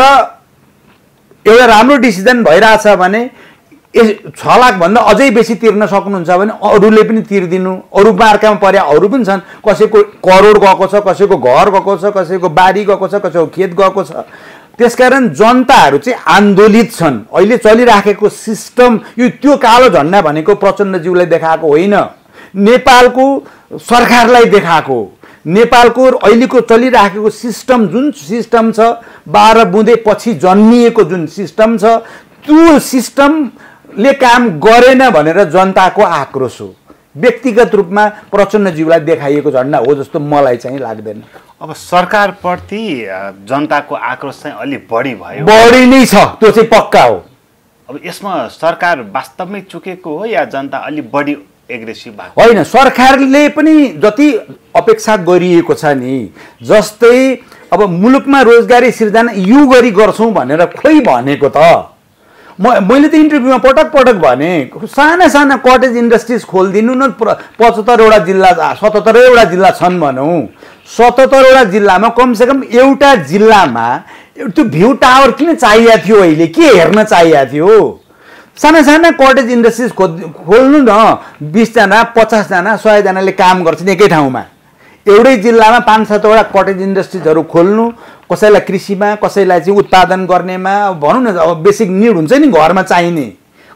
Speaker 1: एउटा राम्रो डिसिजन भइरहेछ भने 6 लाख भन्दा अझै बेसी तिर्न सक्नुहुन्छ भने अरूले पनि तिर्दिनु। अरू मार्कामा परे अरू पनि छन्, कसैको करोड गएको छ, कसैको घर गएको छ, कसैको बारी गएको छ, कसैको खेत गएको छ। त्यसकारण जनताहरू चाहिँ आन्दोलित छन्। अहिले चलिराखेको सिस्टम यो त्यो कालो झन्डा भनेको प्रचण्डज्यूलाई देखाएको होइन, नेपालको सरकारलाई देखाएको। नेपालको अहिलेको चलिराखेको सिस्टम जुन सिस्टम छ, 12 बुँदे पछि जन्मिएको जुन सिस्टम छ, त्यो सिस्टमले काम गरेन भनेर जनताको आक्रोश हो। व्यक्तिगत रूपमा प्रचण्डज्यूलाई देखाइएको झन्डा हो जस्तो मलाई चाहिँ लाग्दैन।
Speaker 2: अब सरकारप्रति जनताको आक्रोश चाहिँ अलिक बढी भयो,
Speaker 1: बढी नै छ, त्यो चाहिँ पक्का हो।
Speaker 2: अब यसमा सरकार वास्तवमै चुकेको हो या जनता अलिक बढी एग्रेसिभ भएको?
Speaker 1: होइन, सरकारले पनि जति अपेक्षा गरिएको छ नि, जस्तै अब मुलुकमा रोजगारी सिर्जना यो गरी गर्छौँ भनेर खोइ भनेको त। मैले त इन्टरभ्यूमा पटक पटक भने साना साना कटेज इन्डस्ट्रिज खोलिदिनु न। 75वटा जिल्ला 77वटा जिल्ला छन् भनौँ, 77वटा जिल्लामा कमसेकम एउटा जिल्लामा त्यो भ्यू टावर किन चाहिएको थियो, अहिले के हेर्न चाहिएको थियो? साना साना कटेज इन्डस्ट्रिज खोल्नु न, 20 जना 50 जना 100 जनाले काम गर्छन् एकै ठाउँमा। एउटै जिल्लामा 5-7वटा कटेज इन्डस्ट्रिजहरू खोल्नु, कसैलाई कृषिमा, कसैलाई चाहिँ उत्पादन गर्नेमा, भनौँ न अब बेसिक निड हुन्छ नि घरमा चाहिने,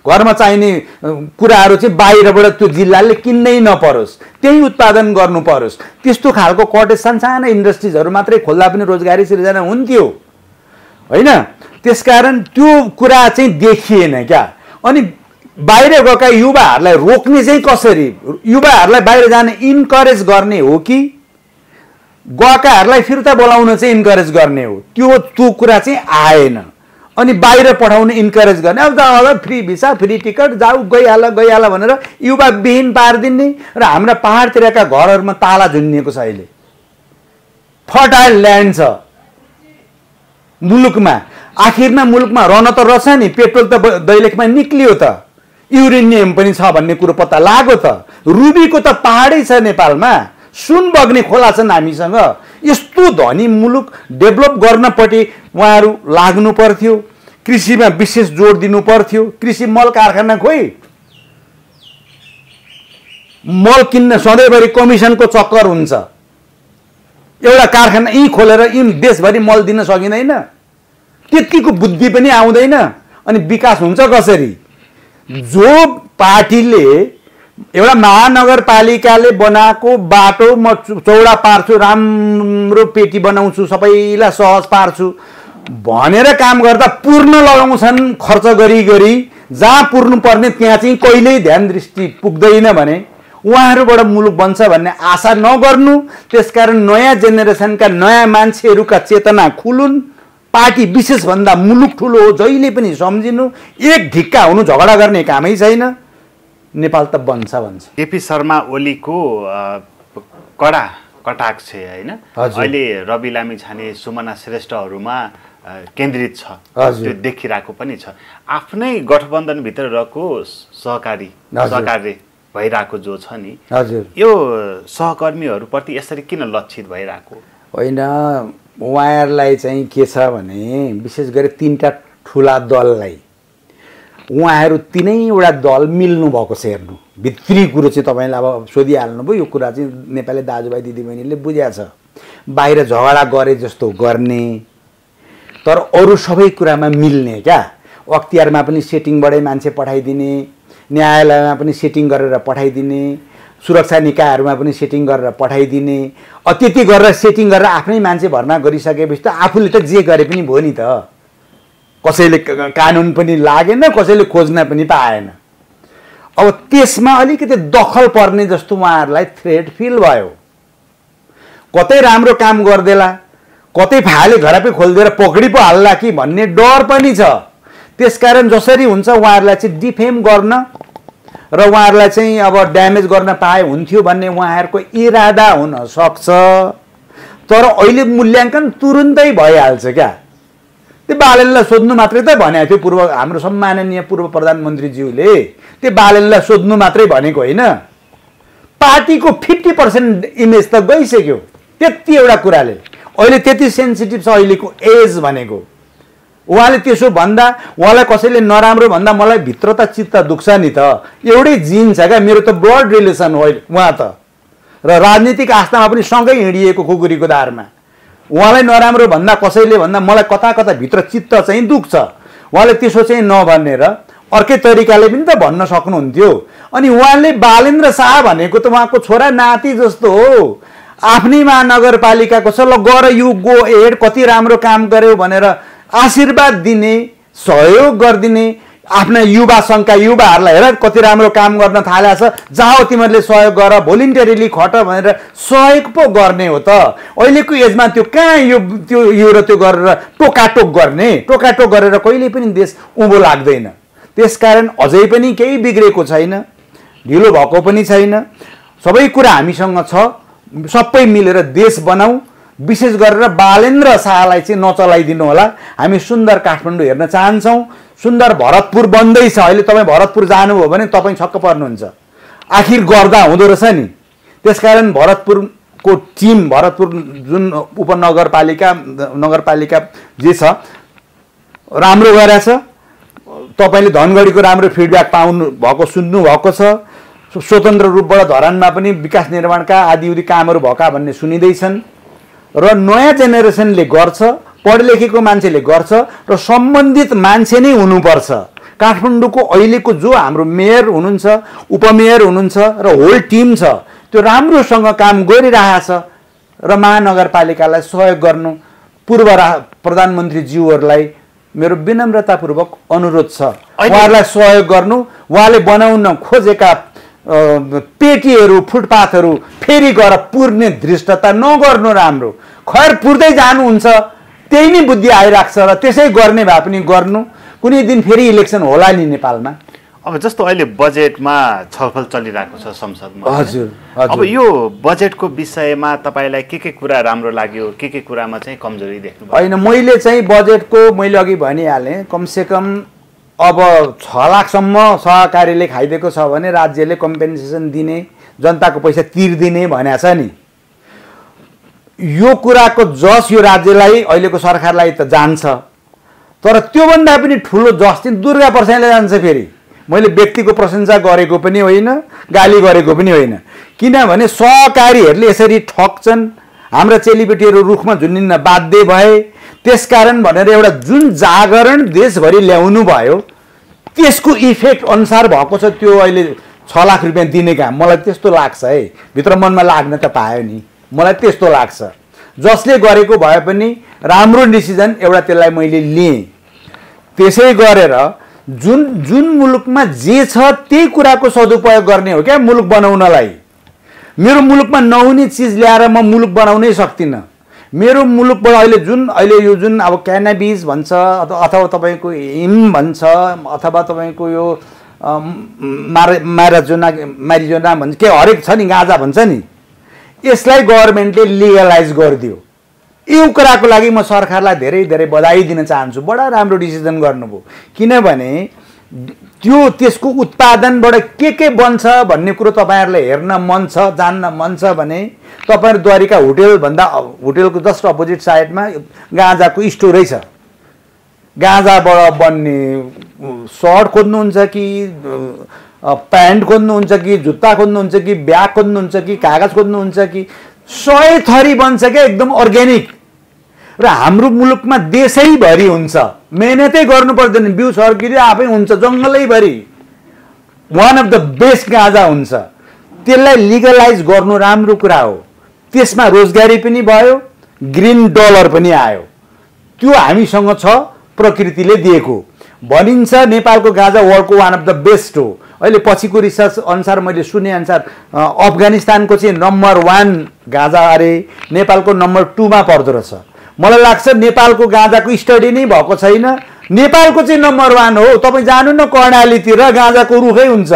Speaker 1: घरमा चाहिने कुराहरू चाहिँ बाहिरबाट त्यो जिल्लाले किन्नै नपरोस्, त्यही उत्पादन गर्नु परोस्। त्यस्तो खालको कटेज सानसाना इन्डस्ट्रिजहरू मात्रै खोल्दा पनि रोजगारी सिर्जना हुन्थ्यो होइन। त्यसकारण त्यो कुरा चाहिँ देखिएन क्या। अनि बाहिर गएका युवाहरूलाई रोक्ने चाहिँ कसरी, युवाहरूलाई बाहिर जान इन्करेज गर्ने हो कि गएकाहरूलाई फिर्ता बोलाउन चाहिँ इन्करेज गर्ने हो, त्यो कुरा चाहिँ आएन। अनि बाहिर पठाउन इन्करेज गर्ने, अब फ्री भिसा फ्री टिकट जाऊ गइहाल भनेर युवा विहीन पारिदिने। र हाम्रा पहाडतिरका घरहरूमा ताला झुन्निएको छ। अहिले फर्टाइल ल्यान्ड छ मुलुकमा, आखिरमा मुलुकमा रहन त रहेछ नि, पेट्रोल त दैलेखमा निक्लियो त, युरेनियम पनि छ भन्ने कुरो पत्ता लाग्यो त, रुबीको त पहाडै छ नेपालमा, सुन बग्ने खोला छन् हामीसँग। यस्तो धनी मुलुक डेभलप गर्नपट्टि उहाँहरू लाग्नु पर्थ्यो, कृषिमा विशेष जोड दिनु पर्थ्यो। कृषि मल कारखाना खोइ, मल किन्न सधैँभरि कमिसनको चक्कर हुन्छ। एउटा कारखाना यहीँ खोलेर यहीँ देशभरि मल दिन सकिँदैन, त्यतिको बुद्धि पनि आउँदैन। अनि विकास हुन्छ कसरी? जो पार्टीले एउटा महानगरपालिकाले बनाएको बाटो म चौडा पार्छु, राम्रो पेटी बनाउँछु, सबैलाई सहज पार्छु भनेर काम गर्दा पूर्ण लगाउँछन् खर्च गरी, जहाँ पुर्नु पर्ने त्यहाँ चाहिँ कहिल्यै ध्यान दृष्टि पुग्दैन भने उहाँहरूबाट मुलुक बन्छ भन्ने आशा नगर्नु। त्यसकारण नयाँ जेनेरेसनका नयाँ मान्छेहरूका चेतना खुलुन्, पार्टी विशेषभन्दा मुलुक ठुलो हो जहिले पनि सम्झिनु। एक ढिक्का हुनु झगडा गर्ने कामै छैन, नेपाल त बन्छ भन्छ।
Speaker 2: केपी शर्मा ओलीको कडा कटाक्ष होइन अहिले रवि लामिछाने, सुमना श्रेष्ठहरूमा केन्द्रित छ, त्यो देखिरहेको पनि छ। आफ्नै गठबन्धनभित्र रहेको सहकार्य भइरहेको जो छ नि, यो सहकर्मीहरूप्रति यसरी किन लक्षित भइरहेको
Speaker 1: होइन? उहाँहरूलाई चाहिँ के छ भने विशेष गरी तीनटा ठुला दललाई उहाँहरू तीनैवटा दल मिल्नु भएको छ। हेर्नु भित्री कुरो चाहिँ तपाईँले अब सोधिहाल्नुभयो, यो कुरा चाहिँ नेपाली दाजुभाइ दिदीबहिनीले बुझ्या छ। बाहिर झगडा गरे जस्तो गर्ने तर अरू सबै कुरामा मिल्ने क्या। अख्तियारमा पनि सेटिङबाटै मान्छे पठाइदिने, न्यायालयमा पनि सेटिङ गरेर पठाइदिने, सुरक्षा निकायहरूमा पनि सेटिङ गरेर पठाइदिने। त्यति गरेर सेटिङ गरेर आफ्नै मान्छे भर्ना गरिसकेपछि त आफूले त जे गरे पनि भयो नि त। कसैले कानुन पनि लागेन, कसैले खोज्न पनि पाएन। अब त्यसमा अलिकति दखल पर्ने जस्तो उहाँहरूलाई थ्रेट फिल भयो। कतै राम्रो काम गर्देला, कतै फाले घरपै खोलिदिएर पक्डी पो हाल्ला कि भन्ने डर पनि छ। त्यसकारण जसरी हुन्छ उहाँहरूलाई चाहिँ डिफेम गर्न र उहाँहरूलाई चाहिँ अब ड्यामेज गर्न पाए हुन्थ्यो भन्ने उहाँहरूको इरादा हुन सक्छ। तर अहिले मूल्याङ्कन तुरुन्तै भइहाल्छ क्या। त्यो बालनलाई सोध्नु मात्रै त भनेको थियो हाम्रो सम्माननीय पूर्व प्रधानमन्त्रीज्यूले, त्यो बालनलाई सोध्नु मात्रै भनेको होइन, पार्टीको 50% इमेज त गइसक्यो त्यति एउटा कुराले। अहिले त्यति सेन्सिटिभ छ अहिलेको एज भनेको। उहाँले त्यसो भन्दा, उहाँलाई कसैले नराम्रो भन्दा मलाई भित्र त चित्त दुख्छ नि त। एउटै जिन छ क्या, मेरो त ब्लड रिलेसन हो उहाँ त, र राजनीतिक आस्थामा पनि सँगै हिँडिएको खुकुरीको दारमा। उहाँलाई नराम्रो भन्दा, कसैले भन्दा मलाई कता कता भित्र चित्त चाहिँ दुख्छ। उहाँले त्यसो चाहिँ नभनेर अर्कै तरिकाले पनि त भन्न सक्नुहुन्थ्यो। अनि उहाँले बालेन्द्र शाह भनेको त उहाँको छोरा नाति जस्तो हो। आफ्नै महानगरपालिकाको छ, ल गर यु गो एड, कति राम्रो काम गर्यो भनेर आशीर्वाद दिने, सहयोग गरिदिने। आफ्ना युवा सङ्घका युवाहरूलाई हेर कति राम्रो काम गर्न थालेको छ, जाओ तिमीहरूले सहयोग गर, भोलिन्टरीली खट भनेर सहयोग पो गर्ने हो त। अहिलेको एजमा त्यो कहाँ यो र त्यो गरेर टोकाटोक गरेर कहिले पनि देश उँभो लाग्दैन। त्यसकारण अझै पनि केही बिग्रेको छैन, ढिलो भएको पनि छैन। सबै कुरा हामीसँग छ, सबै मिलेर देश बनाऊ। विशेष गरेर बालेन्द्र शाहलाई चाहिँ नचलाइदिनु होला। हामी सुन्दर काठमाडौँ हेर्न चाहन्छौँ। सुन्दर भरतपुर बन्दैछ। अहिले तपाईँ भरतपुर जानुभयो भने तपाईँ छक्क पर्नुहुन्छ, आखिर गर्दा हुँदो रहेछ नि। त्यसकारण भरतपुरको टिम, भरतपुर जुन नगरपालिका जे छ राम्रो गरेछ। तपाईँले धनगढीको राम्रो फिडब्याक पाउनु भएको, सुन्नु भएको छ। स्वतन्त्र रूपबाट धरानमा पनि विकास निर्माणका आदि कामहरू भएका भन्ने सुनिँदैछन्। र नयाँ जेनेरेसनले गर्छ, पढे लेखेको मान्छेले गर्छ र सम्बन्धित मान्छे नै हुनुपर्छ। काठमाडौँको अहिलेको जो हाम्रो मेयर हुनुहुन्छ, उपमेयर हुनुहुन्छ र होल टिम छ, त्यो राम्रोसँग काम गरिरहेछ र महानगरपालिकालाई सहयोग गर्नु पूर्व प्रधानमन्त्रीज्यूहरूलाई मेरो विनम्रतापूर्वक अनुरोध छ। उहाँहरूलाई सहयोग गर्नु, उहाँले बनाउन खोजेका पेटीहरू, फुटपाथहरू फेरि गएर पुर्ने धृष्टता नगर्नु राम्रो। खैर पुर्दै जानुहुन्छ, त्यही नै बुद्धि आइराख्छ र त्यसै गर्ने भए पनि गर्नु। कुनै दिन फेरि इलेक्सन होला नि नेपालमा।
Speaker 2: अब जस्तो अहिले बजेटमा छलफल चलिरहेको छ संसदमा।
Speaker 1: हजुर,
Speaker 2: अब यो बजेटको विषयमा तपाईलाई के कुरा राम्रो लाग्यो, के कुरामा चाहिँ कमजोरी देख्नु?
Speaker 1: होइन, मैले चाहिँ बजेटको मैले अघि भनिहालेँ, कमसेकम अब 6 लाखसम्म सहकारीले खाइदिएको छ भने राज्यले कम्पेन्सेसन दिने, जनताको पैसा तिर्दिने भनेको छ नि। यो कुराको जस यो राज्यलाई, अहिलेको सरकारलाई त जान्छ, तर त्योभन्दा पनि ठुलो जस चाहिँ दुर्गा प्रसाईलाई जान्छ। फेरि मैले व्यक्तिको प्रशंसा गरेको पनि होइन, गाली गरेको पनि होइन, किनभने सहकारीहरूले यसरी ठग्छन्, हाम्रा चेलीबेटीहरू रुखमा झुन्डिन बाध्य भए। त्यसकारण भनेर एउटा जुन जागरण देशभरि ल्याउनु भयो त्यसको इफेक्ट अनुसार भएको छ त्यो अहिले 6 लाख रुपियाँ दिने काम। मलाई त्यस्तो लाग्छ है, भित्र मनमा लाग्न त पायो नि, मलाई त्यस्तो लाग्छ। जसले गरेको भए पनि राम्रो डिसिजन एउटा त्यसलाई मैले लिएँ। त्यसै गरेर जुन मुलुकमा जे छ त्यही कुराको सदुपयोग गर्ने हो क्या मुलुक बनाउनलाई। मेरो मुलुकमा नहुने चिज ल्याएर म मुलुक बनाउनै सक्दिनँ। मेरो मुलुकबाट अहिले यो जुन अब क्यानाबिस भन्छ अथवा तपाईँको हिम भन्छ अथवा तपाईँको यो मारिजुना भन्छ, के हरेक छ नि, गाँजा भन्छ नि, यसलाई गभर्मेन्टले लिगलाइज गरिदियो। यो कुराको लागि म सरकारलाई धेरै धेरै बधाई दिन चाहन्छु। बडा राम्रो डिसिजन गर्नुभयो, किनभने त्यसको उत्पादनबाट के बन्छ भन्ने कुरो तपाईँहरूलाई हेर्न मन छ, जान्न मन छ भने तपाईँहरू द्वारिका होटेलको जस्ट अपोजिट साइडमा गाँजाको स्टोरै छ। गाँजाबाट बन्ने सर्ट खोज्नुहुन्छ कि प्यान्ट खोज्नुहुन्छ कि जुत्ता खोज्नुहुन्छ कि ब्याग खोज्नुहुन्छ कि कागज खोज्नुहुन्छ कि 100 थरी बन्छ क्या, एकदम अर्ग्यानिक। र हाम्रो मुलुकमा देशैभरि हुन्छ, मेहनतै गर्नु पर्दैन, बिउ सर्किँदै आफै हुन्छ जङ्गलैभरि। वान अफ द बेस्ट गाँजा हुन्छ। त्यसलाई लिगलाइज गर्नु राम्रो कुरा हो। त्यसमा रोजगारी पनि भयो, ग्रिन डलर पनि आयो। त्यो हामीसँग छ, प्रकृतिले दिएको। भनिन्छ नेपालको गाँजा वर्ल्डको वान अफ द बेस्ट हो। अहिले पछिको रिसर्च अनुसार मैले सुने अनुसार अफगानिस्तानको चाहिँ नम्बर 1 गाँजा अरे, नेपालको नम्बर 2 मा पर्दो रहेछ। मलाई लाग्छ नेपालको गाँजाको स्टडी नै भएको छैन, नेपालको चाहिँ नम्बर 1 हो। तपाईँ जानु न कर्णालीतिर गाँजाको रुखै हुन्छ।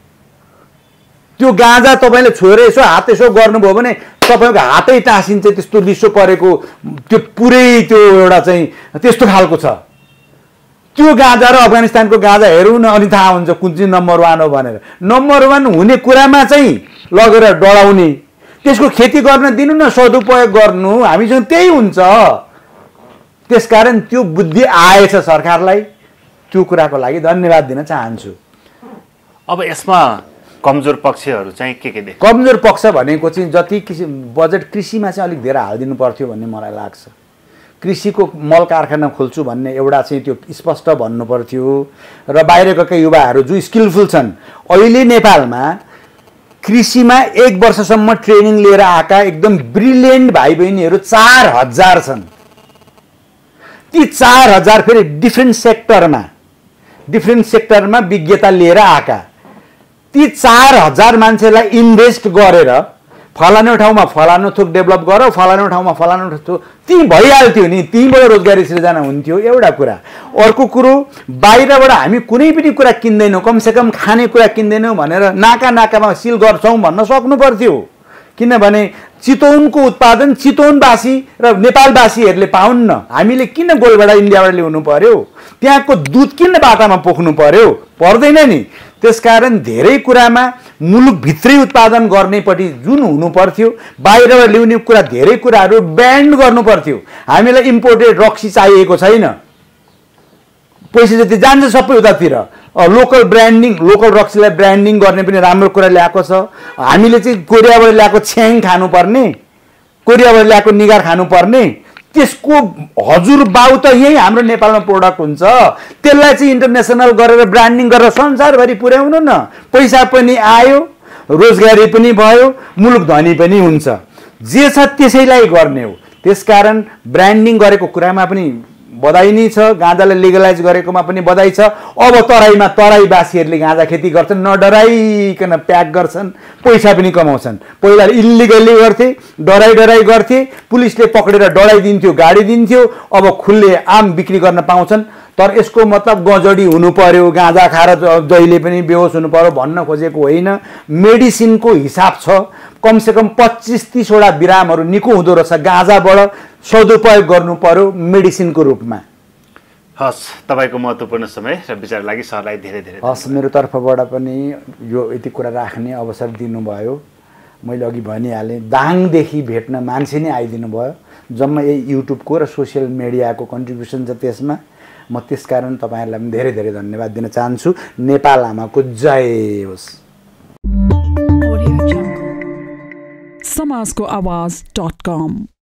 Speaker 1: त्यो गाँजा तपाईँले छोएर हात यसो गर्नुभयो भने तपाईँको हातै टाँसिन्छ, त्यस्तो लिसो परेको त्यो पुरै त्यो एउटा चाहिँ त्यस्तो खालको छ। त्यो गाँजा र अफगानिस्तानको गाँजा हेरौँ न, अनि थाहा हुन्छ कुन चाहिँ नम्बर 1 हो भनेर। नम्बर 1 हुने कुरामा चाहिँ लगेर डराउने, त्यसको खेती गर्न दिनु न, सदुपयोग गर्नु, हामीसँग त्यही हुन्छ। त्यसकारण त्यो बुद्धि आएछ सरकारलाई, त्यो कुराको लागि धन्यवाद दिन चाहन्छु।
Speaker 2: अब यसमा कमजोर पक्षहरू चाहिँ के देख्छ?
Speaker 1: कमजोर पक्ष भनेको चाहिँ जति बजेट कृषिमा चाहिँ अलिक धेरै हालिदिनु पर्थ्यो भन्ने मलाई लाग्छ। कृषिको मल कारखाना खोल्छु भन्ने एउटा चाहिँ त्यो स्पष्ट भन्नु पर्थ्यो। र बाहिर गएका युवाहरू जो स्किलफुल छन्, अहिले नेपालमा कृषिमा 1 वर्षसम्म ट्रेनिङ लिएर आएका एकदम ब्रिलियन्ट भाइ बहिनीहरू 4000 छन्। ती 4000 फेरि डिफ्रेन्ट सेक्टरमा विज्ञता लिएर आएका। ती 4000 मान्छेलाई इन्भेस्ट गरेर फलानु ठाउँमा फलानु थोक डेभलप गर, फलानु ठाउँमा फलानु थोक, ती भइहाल्थ्यो नि, तीबाट रोजगारी सृजना हुन्थ्यो। एउटा कुरा। अर्को कुरो, बाहिरबाट हामी कुनै पनि कुरा किन्दैनौँ, कमसेकम खाने कुरा किन्दैनौँ भनेर नाकामा सिल गर्छौँ भन्न सक्नु पर्थ्यो। किनभने चितवनको उत्पादन चितवनवासी र नेपालवासीहरूले पाउन्न। हामीले किन गोलबाट इन्डियाबाट ल्याउनु पर्यो? त्यहाँको दुध किन बाटामा पोख्नु पर्यो? पर्दैन नि। त्यसकारण धेरै कुरामा मुलुकभित्रै उत्पादन गर्नेपट्टि जुन हुनु पर्थ्यो, बाहिरबाट ल्याउने कुरा धेरै कुराहरू ब्यान्ड गर्नु पर्थ्यो। हामीलाई इम्पोर्टेड रक्सी चाहिएको छैन, पैसा जति जान्छ सबै उतातिर। लोकल ब्रान्डिङ, लोकल रक्सीलाई ब्रान्डिङ गर्ने पनि राम्रो कुरा ल्याएको छ। हामीले चाहिँ कोरियाबाट ल्याएको छ्याङ खानुपर्ने, कोरियाबाट ल्याएको निगार खानुपर्ने, त्यसको हजुर बाउ त यही हाम्रो नेपालमा प्रोडक्ट हुन्छ, त्यसलाई चाहिँ इन्टरनेसनल गरेर ब्रान्डिङ गरेर संसारभरि पुर्याउनु न, पैसा पनि आयो, रोजगारी पनि भयो, मुलुक धनी पनि हुन्छ। जे छ त्यसैलाई गर्ने हो। त्यसकारण ब्रान्डिङ गरेको कुरामा पनि बधाई नै छ, गाँजालाई लिगलाइज गरेकोमा पनि बधाई छ। अब तराईमा तराईवासीहरूले गाँजा खेती गर्छन्, नडराइकन प्याक गर्छन्, पैसा पनि कमाउँछन्। पहिला इल्लिगल्ली गर्थे, डराई गर्थे, पुलिसले पक्रेर डराइदिन्थ्यो, गाडी दिन्थ्यो, अब खुल्ले आम बिक्री गर्न पाउँछन्। तर यसको मतलब गजडी हुनु पर्यो, गाँजा खाएर जहिले पनि बेहोस हुनु पर्यो भन्न खोजेको होइन। मेडिसिनको हिसाब छ, कमसेकम 25-30 वटा बिरामहरू निको हुँदो रहेछ गाँजाबाट, सदुपयोग गर्नु पर्यो मेडिसिनको रूपमा।
Speaker 2: हस्, तपाईँको महत्त्वपूर्ण समय र विचार लागि सरलाई धेरै धेरै
Speaker 1: हस्, मेरो तर्फबाट पनि यो यति कुरा राख्ने अवसर दिनुभयो। मैले अघि भनिहालेँ, दाङदेखि भेट्न मान्छे नै आइदिनु भयो। जम्मा यही युट्युबको र सोसियल मिडियाको कन्ट्रिब्युसन छ त्यसमा। म त्यसकारण तपाईँहरूलाई पनि धेरै धेरै धन्यवाद दिन चाहन्छु। नेपाल आमाको जय होस्।
Speaker 3: समाजको आवाज.com